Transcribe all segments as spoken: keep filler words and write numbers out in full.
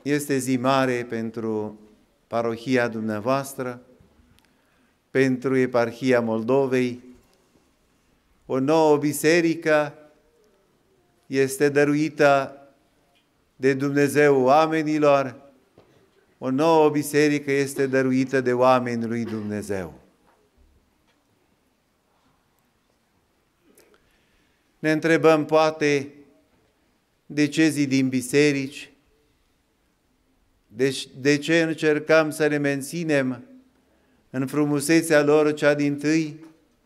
Este zi mare pentru parohia dumneavoastră, pentru Eparhia Moldovei. O nouă biserică este dăruită de Dumnezeu oamenilor, o nouă biserică este dăruită de oamenii lui Dumnezeu. Ne întrebăm poate de ce zidim biserici, de, de ce încercăm să ne menținem în frumusețea lor cea dintâi,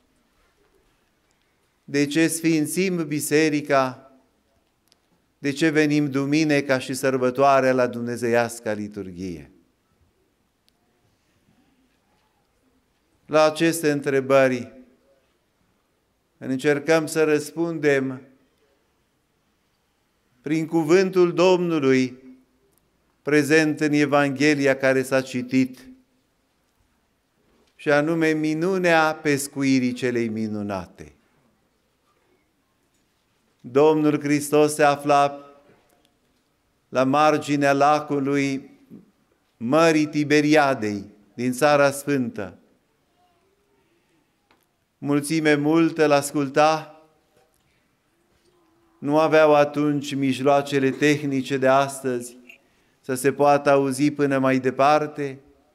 de ce sfințim biserica, de ce venim duminica și sărbătoarea la dumnezeiasca liturghie. La aceste întrebări încercăm să răspundem prin cuvântul Domnului prezent în Evanghelia care s-a citit, și anume minunea pescuirii celei minunate. Domnul Hristos se afla la marginea lacului Mării Tiberiadei din Țara Sfântă. Mulțime multă l-asculta, nu aveau atunci mijloacele tehnice de astăzi să se poată auzi până mai departe.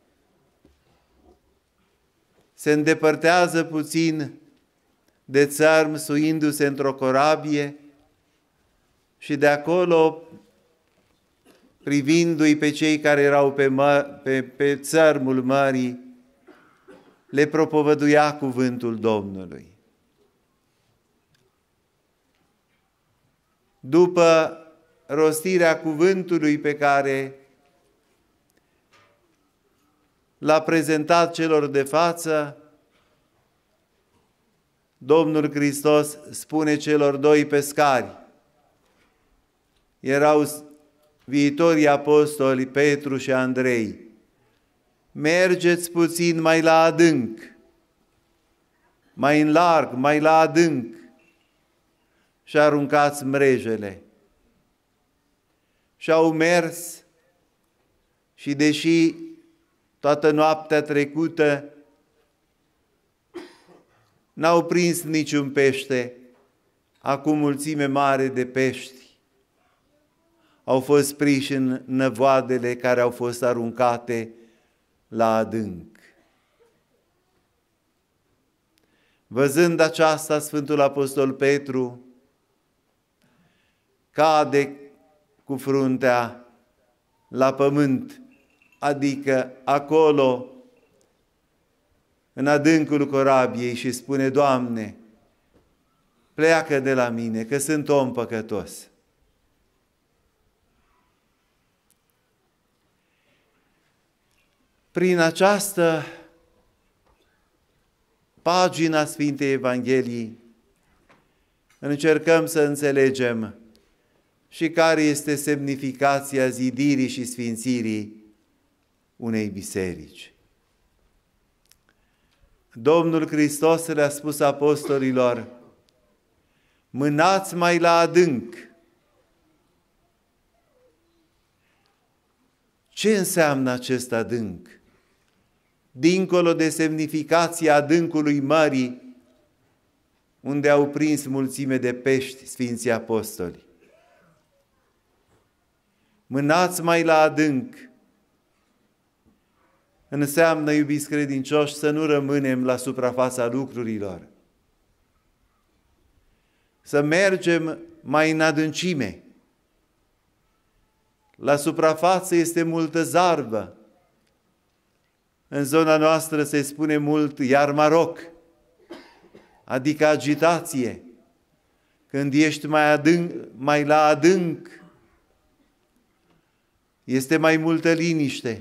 Se îndepărtează puțin de țărm, suindu-se într-o corabie, și de acolo, privindu-i pe cei care erau pe, mă, pe, pe țărmul mării, le propovăduia cuvântul Domnului. După rostirea cuvântului pe care l-a prezentat celor de față, Domnul Hristos spune celor doi pescari, erau viitorii apostoli Petru și Andrei: mergeți puțin mai la adânc, mai în larg, mai la adânc și aruncați mrejele. Și au mers și deși toată noaptea trecută n-au prins niciun pește, acum mulțime mare de pești au fost prinși în năvoadele care au fost aruncate la adânc. Văzând aceasta, Sfântul Apostol Petru cade cu fruntea la pământ, adică acolo, în adâncul corabiei, și spune: Doamne, pleacă de la mine, că sunt om păcătos. Prin această pagina Sfintei Evangheliei încercăm să înțelegem și care este semnificația zidirii și sfințirii unei biserici. Domnul Hristos le-a spus apostolilor: mânați mai la adânc. Ce înseamnă acest adânc? Dincolo de semnificația adâncului mării, unde au prins mulțime de pești Sfinții Apostoli. Mânați mai la adânc înseamnă, iubiți credincioși, să nu rămânem la suprafața lucrurilor, să mergem mai în adâncime. La suprafață este multă zarvă, în zona noastră se spune mult iarmaroc, adică agitație. Când ești mai, adânc, mai la adânc, este mai multă liniște.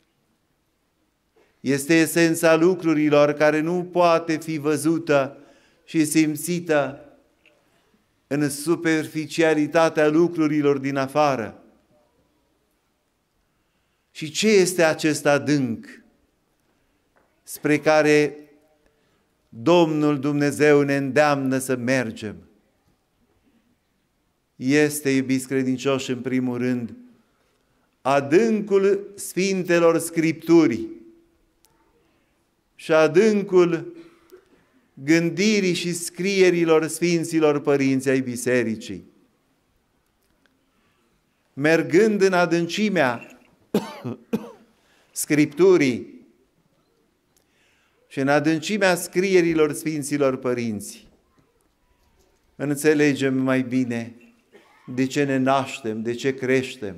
Este esența lucrurilor care nu poate fi văzută și simțită în superficialitatea lucrurilor din afară. Și ce este acest adânc spre care Domnul Dumnezeu ne îndeamnă să mergem? Este, iubiți credincioși, în primul rând, adâncul Sfintelor Scripturii și adâncul gândirii și scrierilor Sfinților Părinți ai Bisericii. Mergând în adâncimea Scripturii și în adâncimea scrierilor Sfinților Părinți, înțelegem mai bine de ce ne naștem, de ce creștem,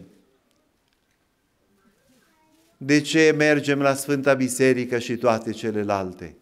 de ce mergem la Sfânta Biserică și toate celelalte.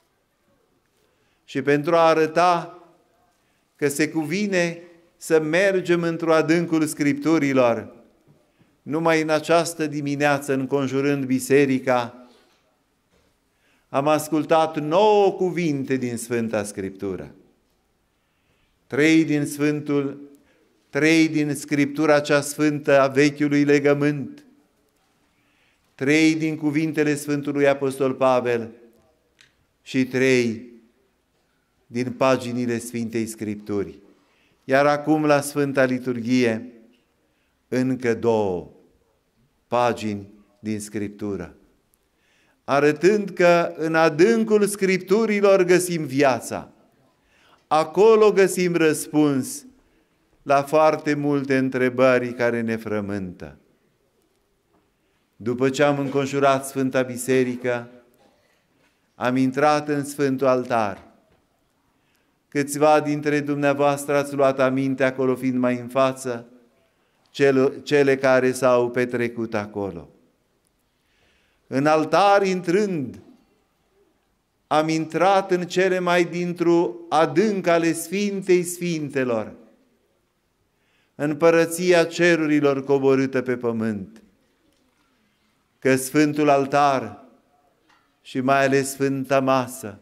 Și pentru a arăta că se cuvine să mergem într-o adâncul Scripturilor, numai în această dimineață, înconjurând biserica, am ascultat nouă cuvinte din Sfânta Scriptură. Trei din Sfântul, trei din Scriptura cea sfântă a Vechiului Legământ, trei din cuvintele Sfântului Apostol Pavel și trei din paginile Sfintei Scripturi. Iar acum la Sfânta Liturghie, încă două pagini din Scriptură, arătând că în adâncul Scripturilor găsim viața. Acolo găsim răspuns la foarte multe întrebări care ne frământă. După ce am înconjurat Sfânta Biserică, am intrat în Sfântul Altar. Câțiva dintre dumneavoastră ați luat aminte, acolo fiind mai în față, cele care s-au petrecut acolo. În altar intrând, am intrat în cele mai dintr-o adânc ale Sfintei Sfintelor, în împărăția cerurilor coborâtă pe pământ, că Sfântul Altar și mai ales Sfânta Masă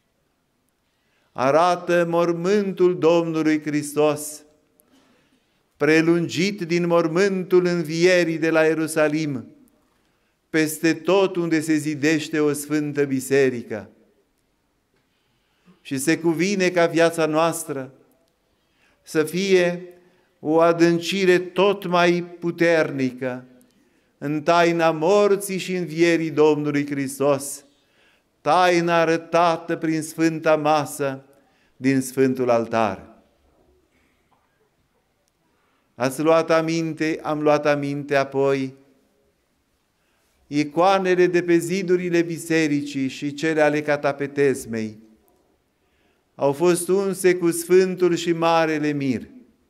arată mormântul Domnului Hristos, prelungit din mormântul învierii de la Ierusalim, peste tot unde se zidește o sfântă biserică. Și se cuvine ca viața noastră să fie o adâncire tot mai puternică în taina morții și învierii Domnului Hristos, taina arătată prin Sfânta Masă din Sfântul Altar. Ați luat aminte, am luat aminte apoi, icoanele de pe zidurile bisericii și cele ale catapetesmei au fost unse cu Sfântul și Marele Mir,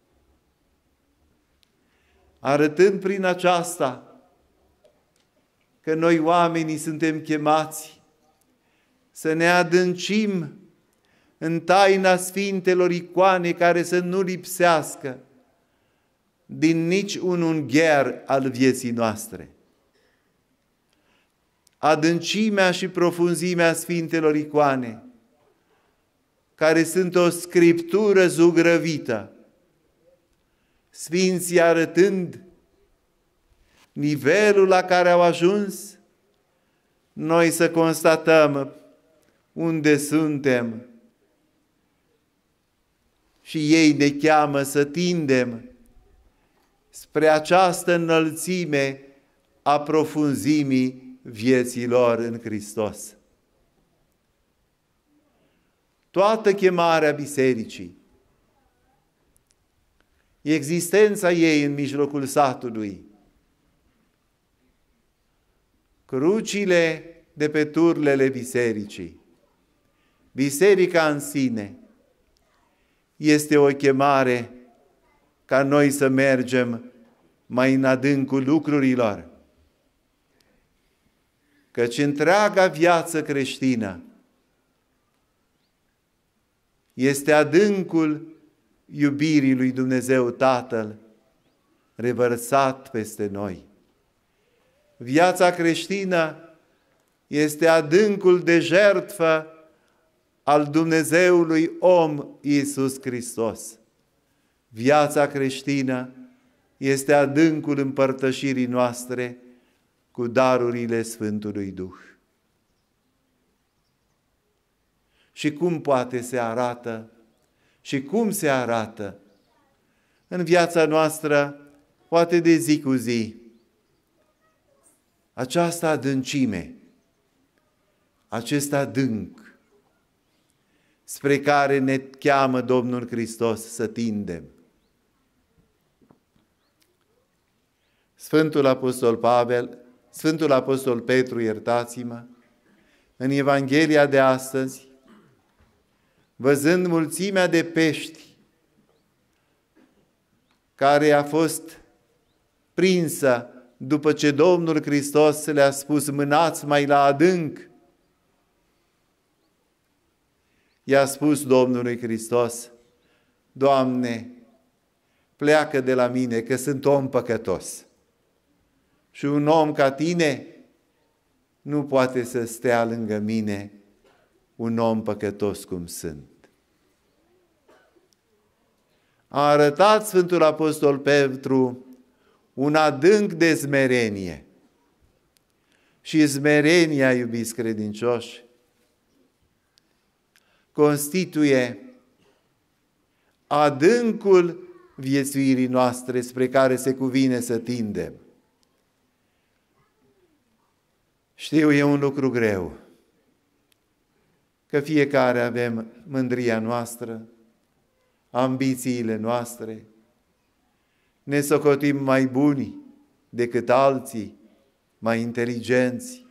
arătând prin aceasta că noi oamenii suntem chemați să ne adâncim în taina Sfintelor icoane care să nu lipsească din nici un ungher al vieții noastre. Adâncimea și profunzimea Sfintelor icoane, care sunt o scriptură zugrăvită, Sfinții arătând nivelul la care au ajuns, noi să constatăm unde suntem și ei ne cheamă să tindem spre această înălțime a profunzimii vieților în Hristos. Toată chemarea bisericii, existența ei în mijlocul satului, crucile de pe turlele bisericii, biserica în sine, este o chemare ca noi să mergem mai în adâncul lucrurilor, căci întreaga viață creștină este adâncul iubirii lui Dumnezeu Tatăl revărsat peste noi. Viața creștină este adâncul de jertfă al Dumnezeului om Iisus Hristos. Viața creștină este adâncul împărtășirii noastre cu darurile Sfântului Duh. Și cum poate se arată și cum se arată în viața noastră, poate de zi cu zi, această adâncime, acest adânc spre care ne cheamă Domnul Hristos să tindem. Sfântul Apostol Pavel, Sfântul Apostol Petru, iertați-mă, în Evanghelia de astăzi, văzând mulțimea de pești care a fost prinsă după ce Domnul Hristos le-a spus: mânați mai la adânc, i-a spus Domnului Hristos: Doamne, pleacă de la mine, că sunt om păcătos. Și un om ca tine nu poate să stea lângă mine, un om păcătos cum sunt. A arătat Sfântul Apostol Petru un adânc de smerenie. Și smerenia, iubiți credincioși, constituie adâncul viețuirii noastre spre care se cuvine să tindem. Știu, e un lucru greu, că fiecare avem mândria noastră, ambițiile noastre, ne socotim mai buni decât alții, mai inteligenți.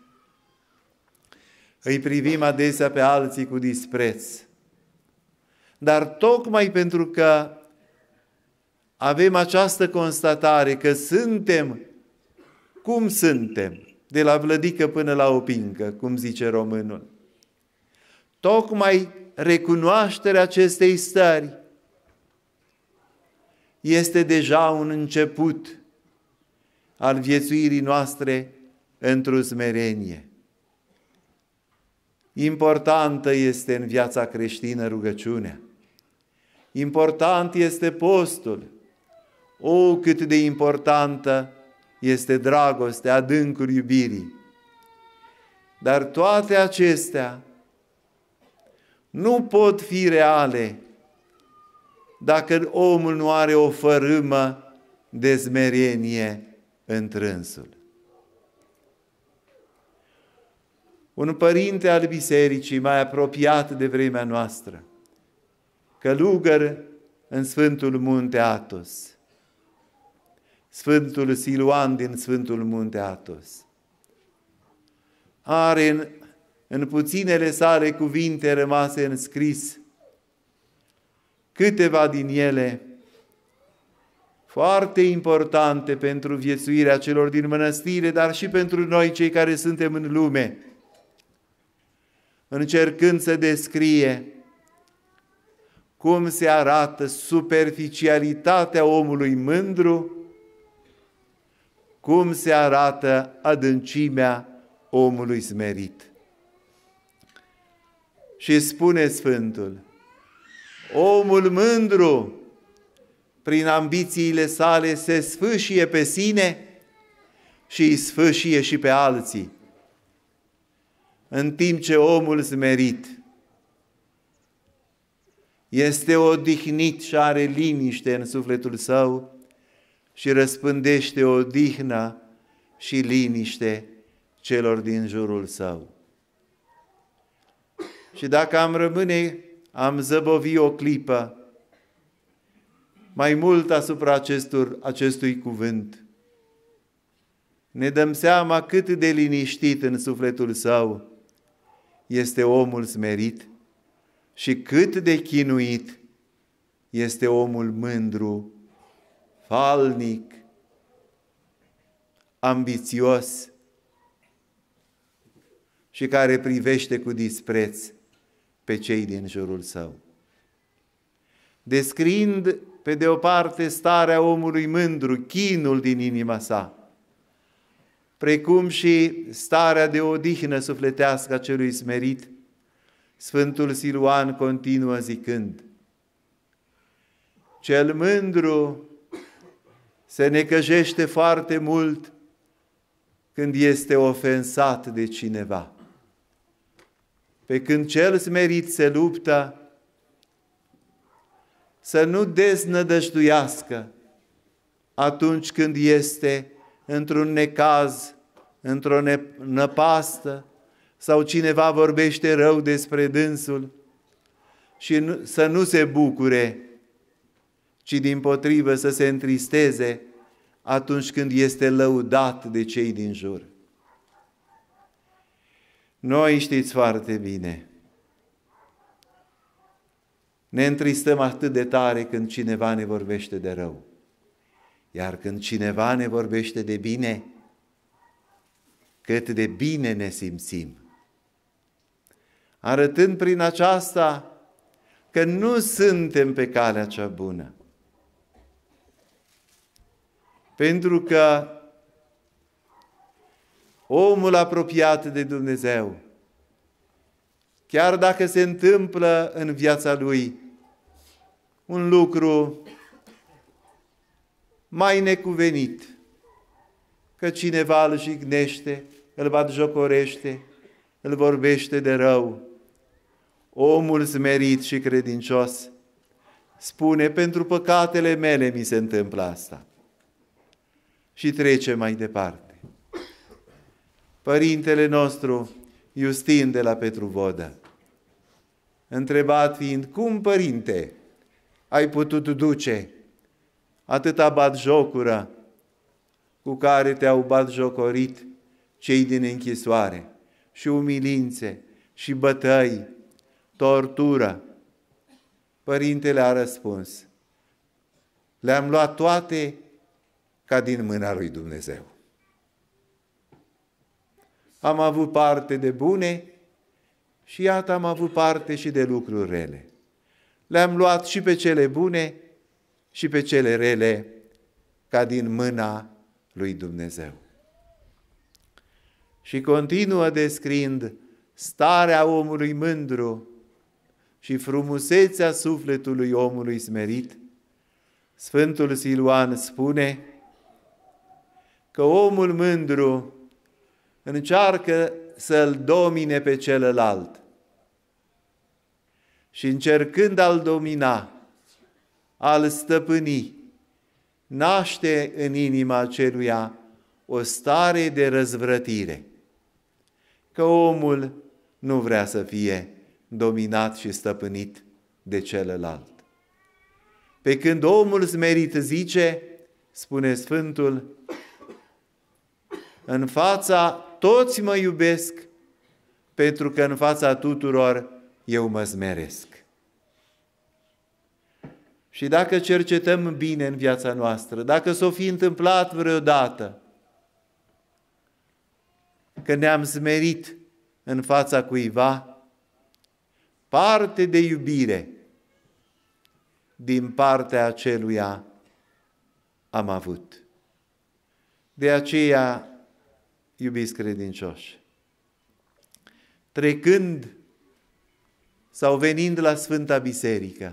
Îi privim adesea pe alții cu dispreț. Dar tocmai pentru că avem această constatare că suntem cum suntem, de la vlădică până la opincă, cum zice românul, tocmai recunoașterea acestei stări este deja un început al viețuirii noastre într-o smerenie. Importantă este în viața creștină rugăciunea. Important este postul. O, cât de importantă este dragostea, adâncul iubirii. Dar toate acestea nu pot fi reale dacă omul nu are o fărâmă de smerenie întrânsul. Un părinte al bisericii mai apropiat de vremea noastră, călugăr în Sfântul Munte Athos, Sfântul Siluan din Sfântul Munte Athos, are în, în puținele sale cuvinte rămase înscris, câteva din ele foarte importante pentru viețuirea celor din mănăstire, dar și pentru noi cei care suntem în lume, încercând să descrie cum se arată superficialitatea omului mândru, cum se arată adâncimea omului smerit. Și spune Sfântul: omul mândru, prin ambițiile sale, se sfâșie pe sine și îi sfâșie și pe alții. În timp ce omul smerit este odihnit și are liniște în sufletul său și răspândește odihnă și liniște celor din jurul său. Și dacă am rămâne, am zăbovi o clipă mai mult asupra acestor, acestui cuvânt, ne dăm seama cât de liniștit în sufletul său este omul smerit și cât de chinuit este omul mândru, falnic, ambițios și care privește cu dispreț pe cei din jurul său. Descriind pe de o parte starea omului mândru, chinul din inima sa, precum și starea de odihnă sufletească a celui smerit, Sfântul Siluan continuă zicând: cel mândru se necăjește foarte mult când este ofensat de cineva, pe când cel smerit se luptă să nu deznădăjduiască atunci când este într-un necaz într-o năpastă sau cineva vorbește rău despre dânsul și nu, să nu se bucure, ci dimpotrivă să se întristeze atunci când este lăudat de cei din jur. Noi știți foarte bine, ne întristăm atât de tare când cineva ne vorbește de rău. Iar când cineva ne vorbește de bine, cât de bine ne simțim. Arătând prin aceasta că nu suntem pe calea cea bună. Pentru că omul apropiat de Dumnezeu, chiar dacă se întâmplă în viața lui un lucru mai necuvenit, că cineva îl jignește, îl batjocorește, îl vorbește de rău, omul smerit și credincios spune: pentru păcatele mele mi se întâmplă asta. Și trece mai departe. Părintele nostru Iustin de la Petrovodă, întrebat fiind: cum, părinte, ai putut duce atâta batjocură cu care te-au batjocorit cei din închisoare, și umilințe, și bătăi, tortură? Părintele a răspuns: le-am luat toate ca din mâna lui Dumnezeu. Am avut parte de bune și iată am avut parte și de lucruri rele. Le-am luat și pe cele bune și pe cele rele ca din mâna lui Dumnezeu. Și continuă descriind starea omului mândru și frumusețea sufletului omului smerit. Sfântul Siluan spune că omul mândru încearcă să-l domine pe celălalt și încercând a-l domina, a-l stăpâni, naște în inima aceluia o stare de răzvrătire, că omul nu vrea să fie dominat și stăpânit de celălalt. Pe când omul smerit zice, spune Sfântul, în fața toți mă iubesc, pentru că în fața tuturor eu mă smeresc. Și dacă cercetăm bine în viața noastră, dacă s-o fi întâmplat vreodată că ne-am smerit în fața cuiva, parte de iubire din partea aceluia am avut. De aceea, iubiți credincioși, trecând sau venind la Sfânta Biserică,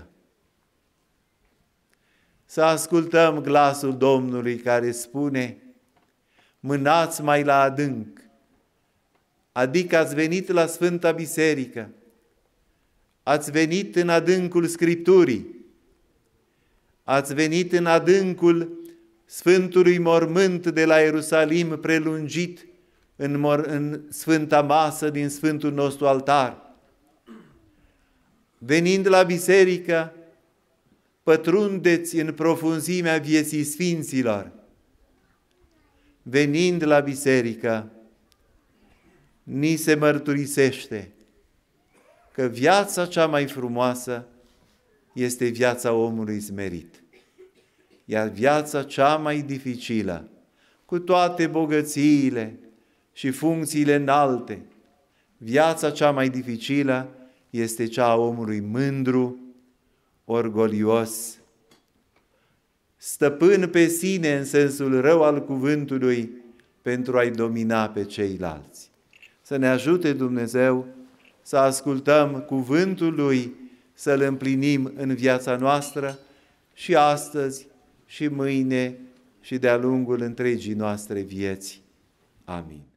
să ascultăm glasul Domnului care spune: mânați mai la adânc, adică ați venit la Sfânta Biserică, ați venit în adâncul Scripturii, ați venit în adâncul Sfântului Mormânt de la Ierusalim prelungit în, în Sfânta Masă din Sfântul nostru altar. Venind la biserică, pătrundeți în profunzimea vieții sfinților. Venind la biserică, ni se mărturisește că viața cea mai frumoasă este viața omului smerit. Iar viața cea mai dificilă, cu toate bogățiile și funcțiile înalte, viața cea mai dificilă este cea a omului mândru, orgolios, stăpân pe sine în sensul rău al cuvântului pentru a-i domina pe ceilalți. Să ne ajute Dumnezeu să ascultăm cuvântul Lui, să-L împlinim în viața noastră și astăzi și mâine și de-a lungul întregii noastre vieți. Amin.